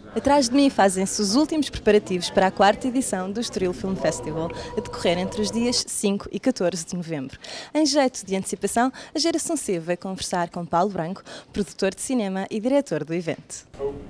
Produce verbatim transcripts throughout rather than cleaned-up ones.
Atrás de mim fazem-se os últimos preparativos para a quarta edição do Estoril Film Festival, a decorrer entre os dias cinco e catorze de novembro. Em jeito de antecipação, a Geração C vai conversar com Paulo Branco, produtor de cinema e diretor do evento.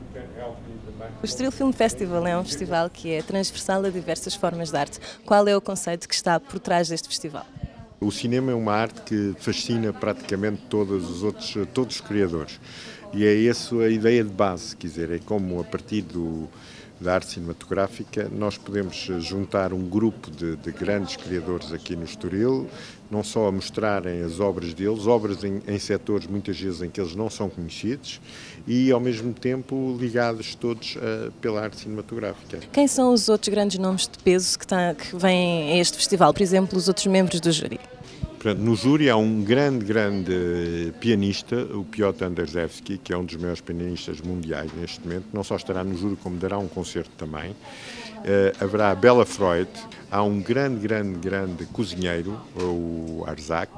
O Estoril Film Festival é um festival que é transversal a diversas formas de arte. Qual é o conceito que está por trás deste festival? O cinema é uma arte que fascina praticamente todos os outros, todos os criadores. E é essa a ideia de base, quer dizer, é como a partir do, da arte cinematográfica nós podemos juntar um grupo de, de grandes criadores aqui no Estoril, não só a mostrarem as obras deles, obras em, em setores muitas vezes em que eles não são conhecidos e ao mesmo tempo ligados todos uh, pela arte cinematográfica. Quem são os outros grandes nomes de peso que, tá, que vêm a este festival? Por exemplo, os outros membros do júri? Portanto, no júri há um grande, grande pianista, o Piotr Anderszewski, que é um dos maiores pianistas mundiais neste momento. Não só estará no júri, como dará um concerto também. Uh, haverá a Bela Freud, há um grande, grande, grande cozinheiro, o Arzak,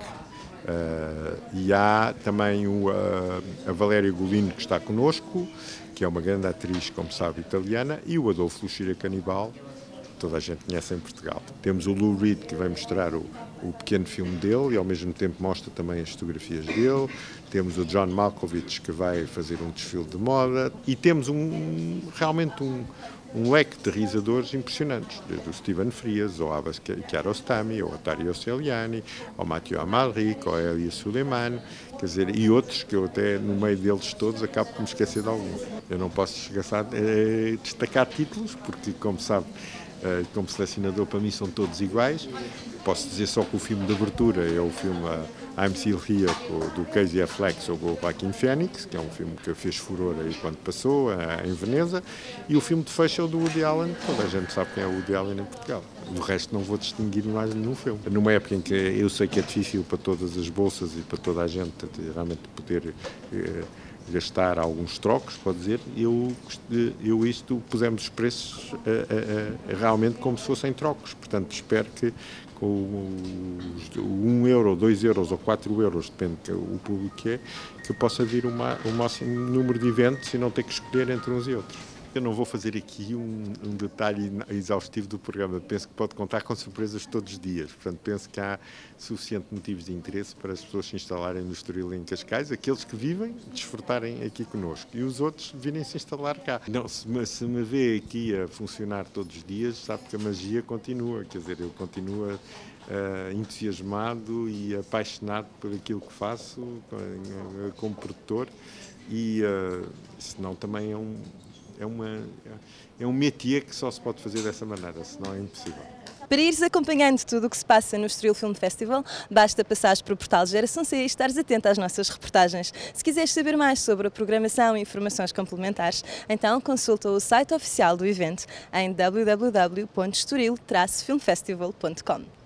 uh, e há também o, uh, a Valéria Golino, que está connosco, que é uma grande atriz, como sabe, italiana, e o Adolfo Luxíria Canibal, toda a gente conhece em Portugal. Temos o Lou Reed, que vai mostrar o, o pequeno filme dele e ao mesmo tempo mostra também as fotografias dele. Temos o John Malkovich, que vai fazer um desfile de moda. E temos um, realmente um, um leque de realizadores impressionantes, desde o Steven Frias, ao Abbas Kiarostami, ao Ottavio Celiani, ao Matteo Amalric, ao Elia Suleiman, quer dizer, e outros que eu até no meio deles todos acabo por me esquecer de alguns. Eu não posso esquecer, é, destacar títulos, porque como sabe, como selecionador, para mim são todos iguais. Posso dizer só que o filme de abertura é o filme I'm Still Here, do Casey Affleck sobre o Joaquin Phoenix, que é um filme que fez furor aí quando passou, em Veneza, e o filme de fecho é o do Woody Allen. Toda a gente sabe quem é o Woody Allen em Portugal. Do resto não vou distinguir mais nenhum filme. Numa época em que eu sei que é difícil para todas as bolsas e para toda a gente realmente poder eh, gastar alguns trocos, pode dizer, eu, eu isto pusemos os preços uh, uh, uh, realmente como se fossem trocos. Portanto, espero que com os um euro, dois euros ou quatro euros, depende do que o público é, que possa vir uma, o máximo número de eventos e não ter que escolher entre uns e outros. Eu não vou fazer aqui um, um detalhe exaustivo do programa. Penso que pode contar com surpresas todos os dias. Portanto, penso que há suficientes motivos de interesse para as pessoas se instalarem no Estoril e em Cascais, aqueles que vivem, desfrutarem aqui connosco, e os outros virem se instalar cá. Não, se me, se me vê aqui a funcionar todos os dias, sabe que a magia continua. Quer dizer, eu continuo uh, entusiasmado e apaixonado por aquilo que faço como, como produtor, e uh, senão também é um É, uma, é um métier que só se pode fazer dessa maneira, senão é impossível. Para ires acompanhando tudo o que se passa no Estoril Film Festival, basta passares para o portal Geração C e estares atento às nossas reportagens. Se quiseres saber mais sobre a programação e informações complementares, então consulta o site oficial do evento em w w w ponto estoril traço film festival ponto com.